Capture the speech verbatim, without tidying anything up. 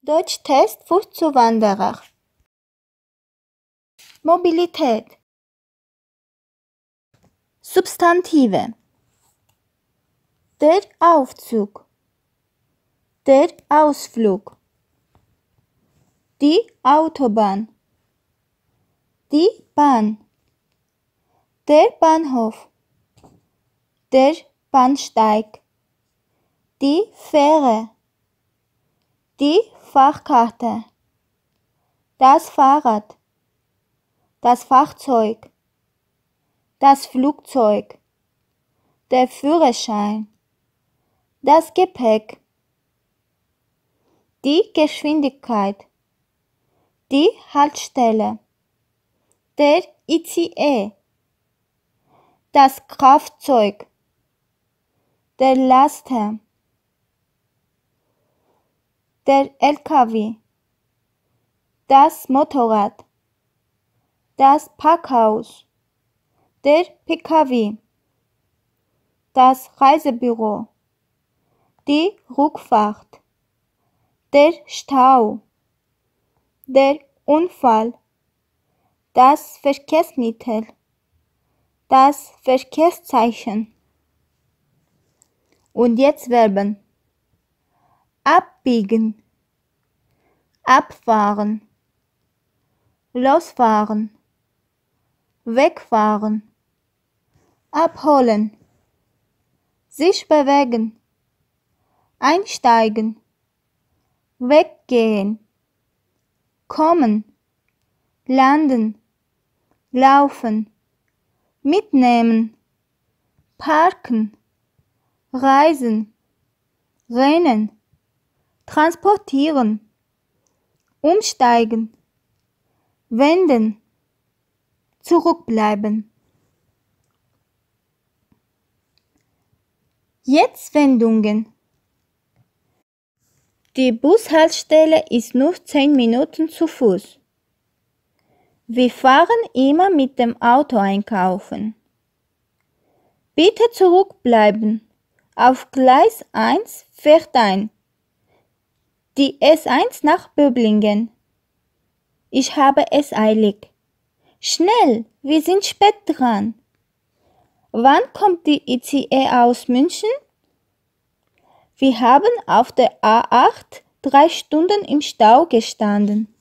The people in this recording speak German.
Deutschtest für Zuwanderer. Mobilität. Substantive. Der Aufzug. Der Ausflug. Die Autobahn. Die Bahn. Der Bahnhof. Der Bahnsteig. Die Fähre. Die Fahrkarte. Das Fahrrad. Das Fahrzeug. Das Flugzeug. Der Führerschein. Das Gepäck. Die Geschwindigkeit. Die Haltestelle. Der I C E. Das Kraftzeug. Der Laster. Der L K W. Das Motorrad. Das Parkhaus. Der P K W. Das Reisebüro. Die Rückfahrt. Der Stau. Der Unfall. Das Verkehrsmittel. Das Verkehrszeichen. Und jetzt Verben. Abbiegen. Abfahren. Losfahren. Wegfahren. Abholen. Sich bewegen. Einsteigen. Weggehen. Kommen. Landen. Laufen. Mitnehmen. Parken. Reisen. Rennen. Transportieren. Umsteigen. Wenden. Zurückbleiben. Jetzt Wendungen. Die Bushaltestelle ist nur zehn Minuten zu Fuß. Wir fahren immer mit dem Auto einkaufen. Bitte zurückbleiben. Auf Gleis eins fährt ein. Die S eins nach Böblingen. Ich habe es eilig. Schnell, wir sind spät dran. Wann kommt die I C E aus München? Wir haben auf der A acht drei Stunden im Stau gestanden.